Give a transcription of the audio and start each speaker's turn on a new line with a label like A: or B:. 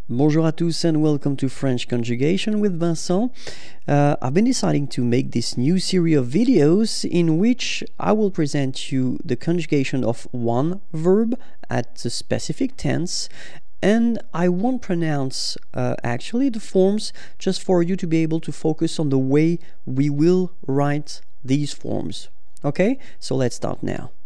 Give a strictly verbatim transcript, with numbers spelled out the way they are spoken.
A: Bonjour à tous and welcome to French Conjugation with Vincent. Uh, I've been deciding to make this new series of videos in which I will present you the conjugation of one verb at the specific tense, and I won't pronounce uh, actually the forms, just for you to be able to focus on the way we will write these forms. Okay, so let's start now.